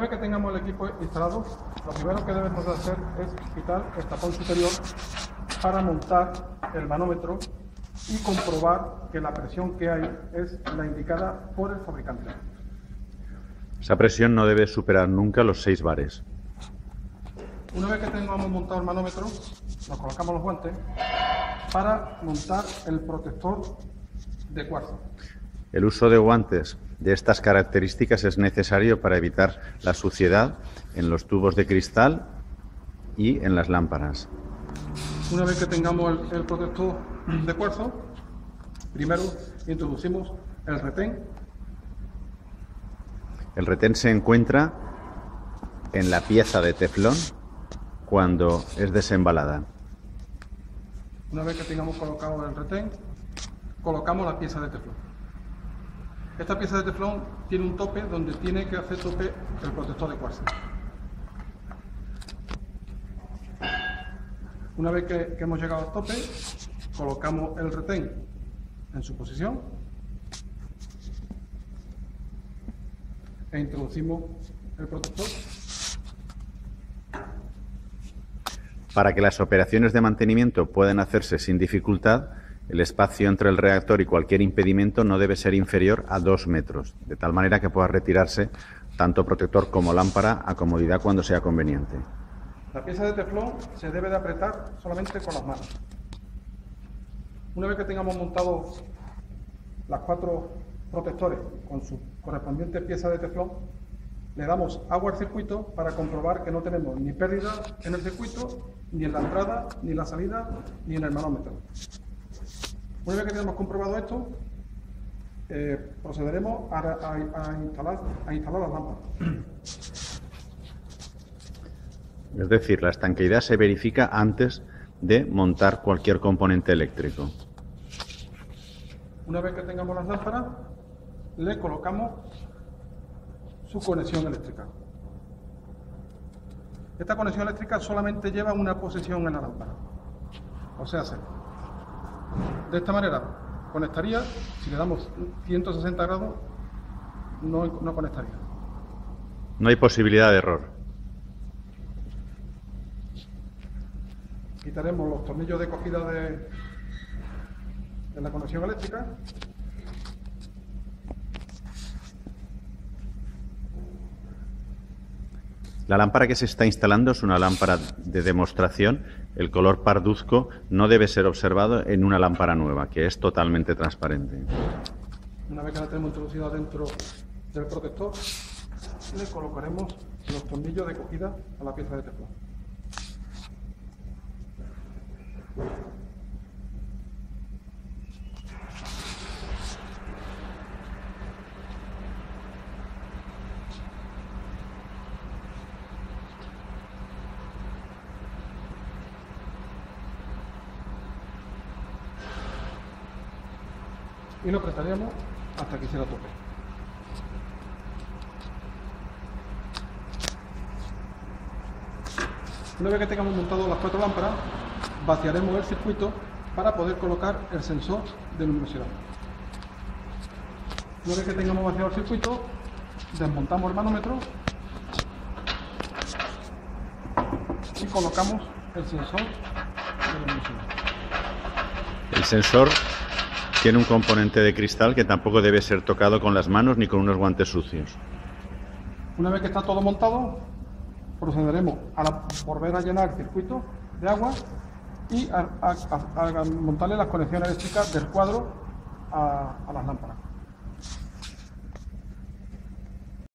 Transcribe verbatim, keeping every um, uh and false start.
Una vez que tengamos el equipo instalado, lo primero que debemos de hacer es quitar el tapón superior para montar el manómetro y comprobar que la presión que hay es la indicada por el fabricante. Esa presión no debe superar nunca los seis bares. Una vez que tengamos montado el manómetro, nos colocamos los guantes para montar el protector de cuarzo. El uso de guantes de estas características es necesario para evitar la suciedad en los tubos de cristal y en las lámparas. Una vez que tengamos el, el protector de cuarzo, primero introducimos el retén. El retén se encuentra en la pieza de teflón cuando es desembalada. Una vez que tengamos colocado el retén, colocamos la pieza de teflón. Esta pieza de teflón tiene un tope donde tiene que hacer tope el protector de cuarzo. Una vez que, que hemos llegado al tope, colocamos el retén en su posición e introducimos el protector. Para que las operaciones de mantenimiento puedan hacerse sin dificultad, el espacio entre el reactor y cualquier impedimento no debe ser inferior a dos metros, de tal manera que pueda retirarse tanto protector como lámpara a comodidad cuando sea conveniente. La pieza de teflón se debe de apretar solamente con las manos. Una vez que tengamos montado las cuatro protectores con su correspondiente pieza de teflón, le damos agua al circuito para comprobar que no tenemos ni pérdida en el circuito, ni en la entrada, ni en la salida, ni en el manómetro. Una vez que tenemos comprobado esto, eh, procederemos a, a, a, instalar, a instalar las lámparas. Es decir, la estanqueidad se verifica antes de montar cualquier componente eléctrico. Una vez que tengamos las lámparas, le colocamos su conexión eléctrica. Esta conexión eléctrica solamente lleva una posición en la lámpara. O sea, de esta manera conectaría, si le damos ciento sesenta grados, no, no conectaría. No hay posibilidad de error. Quitaremos los tornillos de cogida de, de la conexión eléctrica. La lámpara que se está instalando es una lámpara de demostración. El color parduzco no debe ser observado en una lámpara nueva, que es totalmente transparente. Una vez que la tenemos introducida dentro del protector, le colocaremos los tornillos de cogida a la pieza de teflón. Y lo apretaríamos hasta que hiciera tope. Una vez que tengamos montado las cuatro lámparas, vaciaremos el circuito para poder colocar el sensor de luminosidad. Una vez que tengamos vaciado el circuito, desmontamos el manómetro y colocamos el sensor de luminosidad. El sensor tiene un componente de cristal que tampoco debe ser tocado con las manos ni con unos guantes sucios. Una vez que está todo montado, procederemos a la, volver a llenar el circuito de agua y a, a, a, a montarle las conexiones eléctricas del cuadro a, a las lámparas.